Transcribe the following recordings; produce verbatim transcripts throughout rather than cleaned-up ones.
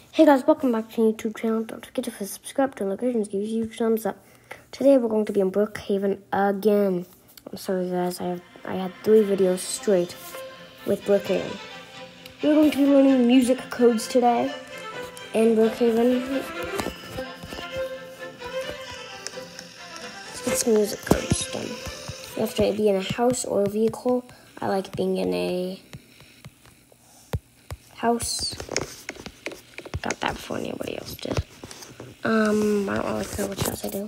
Hey guys, welcome back to my YouTube channel. Don't forget to subscribe, turn notifications, give you a huge thumbs up. Today we're going to be in Brookhaven again. I'm sorry guys, I have I had three videos straight with Brookhaven. We're going to be learning music codes today in Brookhaven. Let's get some music codes done. You have to be in a house or a vehicle. I like being in a house. Got that before anybody else did. Um, I don't really care which house I do.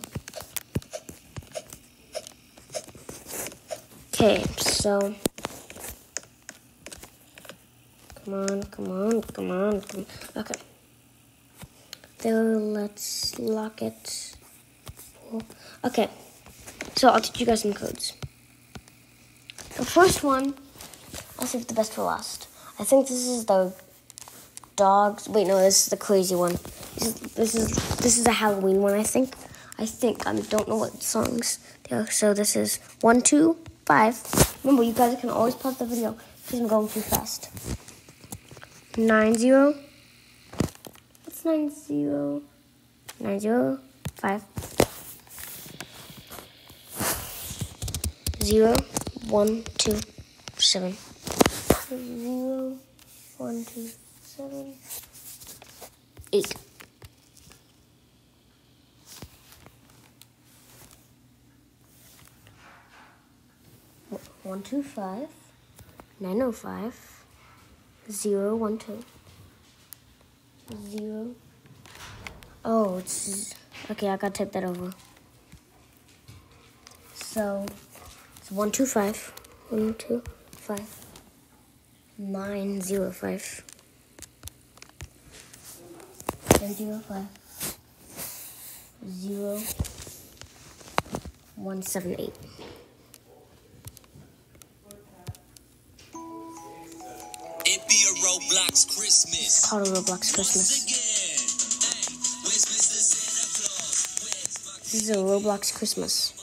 Okay, so come on, come on, come on, come on. Okay. There, let's lock it. Okay, so I'll teach you guys some codes. The first one, I'll save the best for last. I think this is the dogs. Wait, no, this is the crazy one. This is this is this is a Halloween one. I think. I think I don't know what songs they are. So this is one, two, five. Remember, you guys can always pause the video because I'm going too fast. Nine zero. What's nine zero? Nine zero five. Zero one two seven. Zero one two. Seven, eight. One, two, five, nine, oh, five, zero, one, two, zero. Oh, it's okay. I gotta type that over. So it's one, two, five, one, two, five, nine, zero, five. Zero five zero one seven eight. It be a Roblox Christmas. It's called a Roblox Christmas. This is a Roblox Christmas.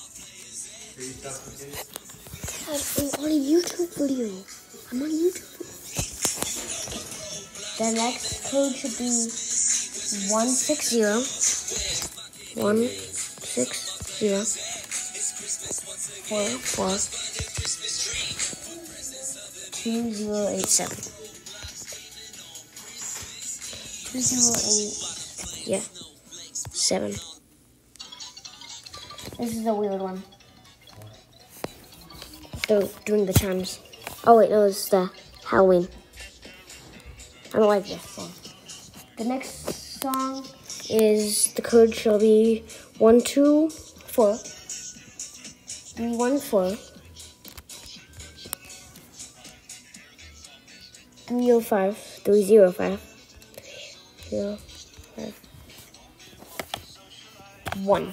I'm on a YouTube video. I'm on YouTube. The next code should be one six zero one six zero four four two zero eight seven. Two zero eight yeah seven. This is a weird one. They're doing the chimes. Oh wait, no, it's the Halloween. I don't like this song. The next song is the code shall be one two four three one four three oh five three zero five zero five one.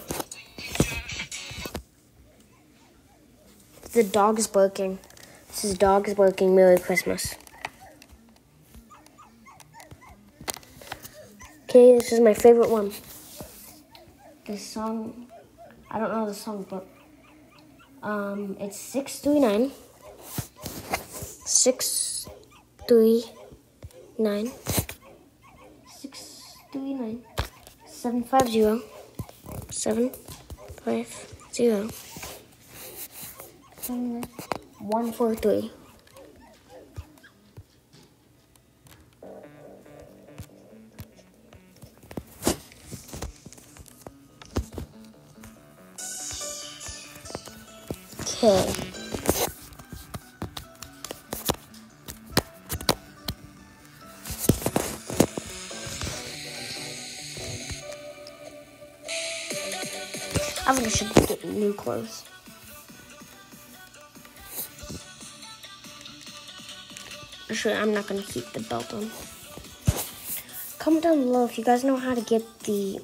The dog is barking. This is dog is barking. Merry Christmas. Okay, this is my favorite one. This song, I don't know the song, but um, it's six three nine, six three nine, six three nine, seven five zero, seven five zero, one four three. Okay. I think I should get new clothes. Actually, I'm not going to keep the belt on. Comment down below if you guys know how to get the...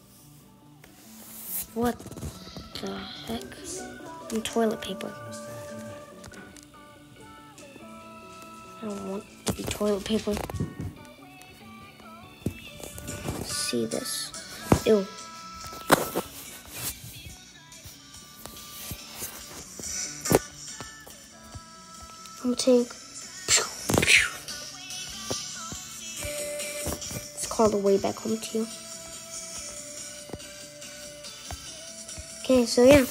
What the heck? And toilet paper. I don't want to be toilet paper. See this. Ew. I'm gonna take. It's called all the way back home to you. Okay, so yeah.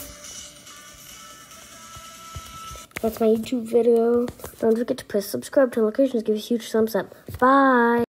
That's my YouTube video. Don't forget to press subscribe to notifications. Give us a huge thumbs up. Bye.